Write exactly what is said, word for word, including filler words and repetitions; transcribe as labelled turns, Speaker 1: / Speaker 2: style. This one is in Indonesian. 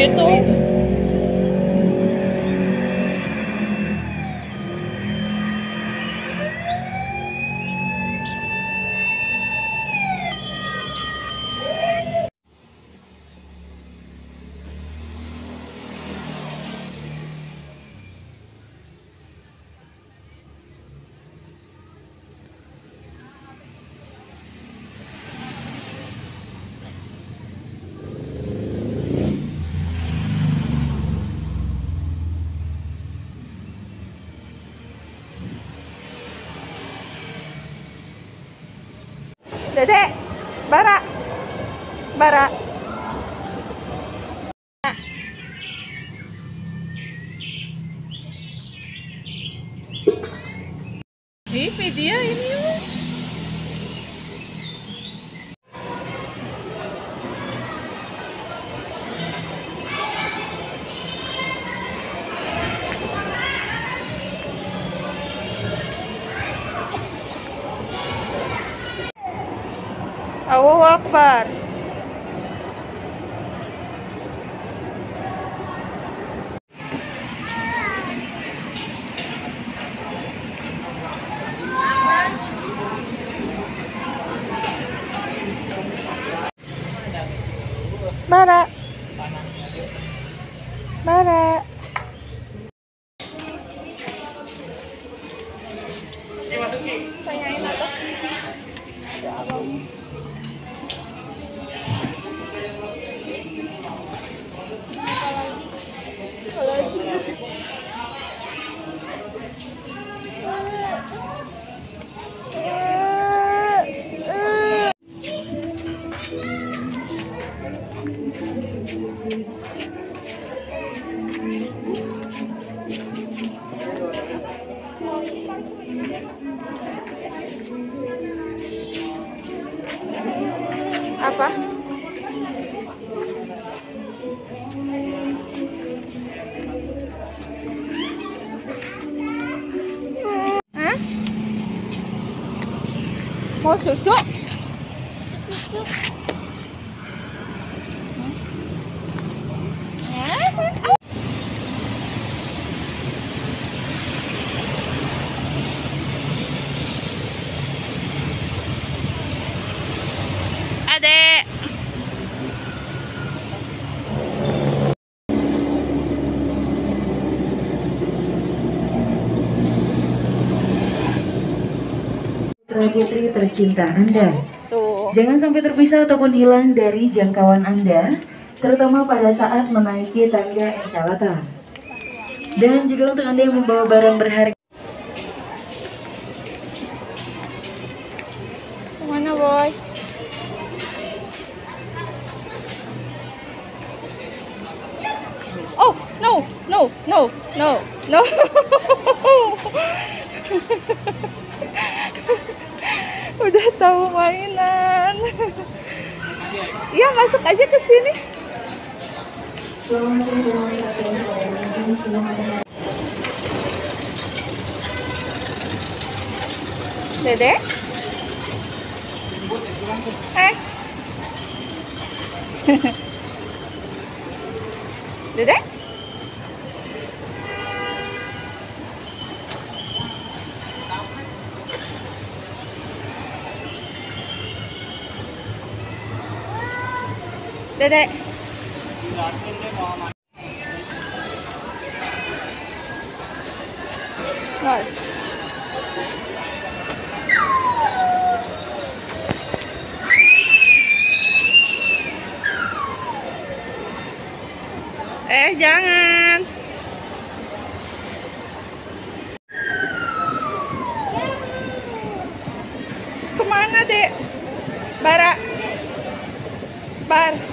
Speaker 1: gitu. Dedek, Bara, Bara. Ini video ini. Allahu Akbar. Bara. Bara. Tanyain apa? Ya Allah. Apa? Hah? Mau susu? Adek.
Speaker 2: Putri tercinta Anda.
Speaker 1: Tuh.
Speaker 2: Jangan sampai terpisah ataupun hilang dari jangkauan Anda, terutama pada saat menaiki tangga eskalator. Dan juga untuk Anda yang membawa barang berharga.
Speaker 1: Mana boy? Oh no no no no no. Udah tahu mainan. Iya, masuk aja ke sini. Dede? Eh? Dede? Dedek. Mas. Eh, jangan. Kemana, Dek? Bara. Bar.